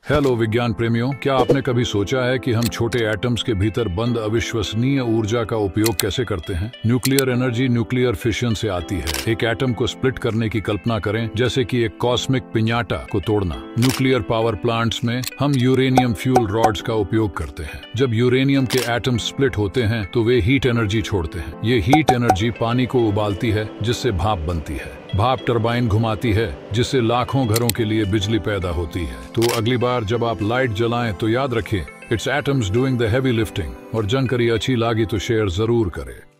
Hello विज्ञान प्रेमियों, क्या आपने कभी सोचा है कि हम छोटे एटम्स के भीतर बंद अविश्वसनीय ऊर्जा का उपयोग कैसे करते हैं। न्यूक्लियर एनर्जी न्यूक्लियर फिशन से आती है। एक एटम को स्प्लिट करने की कल्पना करें, जैसे कि एक कॉस्मिक पिन्याटा को तोड़ना। न्यूक्लियर पावर प्लांट्स में हम यूरेनियम फ्यूल रॉड्स का उपयोग करते हैं। जब यूरेनियम के एटम स्प्लिट होते हैं तो वे हीट एनर्जी छोड़ते हैं। ये हीट एनर्जी पानी को उबालती है, जिससे भाप बनती है। भाप टरबाइन घुमाती है, जिससे लाखों घरों के लिए बिजली पैदा होती है। तो अगली बार जब आप लाइट जलाएं तो याद रखें, it's atoms doing the heavy lifting. और जानकारी अच्छी लगी तो शेयर जरूर करें।